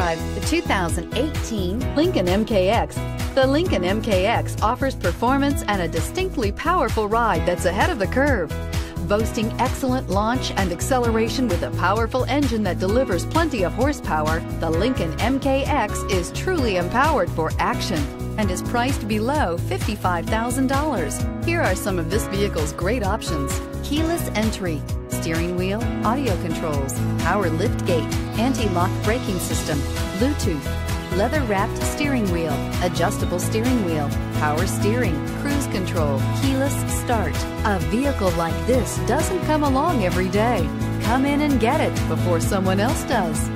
drive the 2018 Lincoln MKX. The Lincoln MKX offers performance and a distinctly powerful ride that's ahead of the curve. Boasting excellent launch and acceleration with a powerful engine that delivers plenty of horsepower, the Lincoln MKX is truly empowered for action and is priced below $55,000. Here are some of this vehicle's great options: keyless entry, steering wheel audio controls, power liftgate, anti-lock braking system, Bluetooth, leather-wrapped steering wheel, adjustable steering wheel, power steering, cruise control, keyless start. A vehicle like this doesn't come along every day. Come in and get it before someone else does.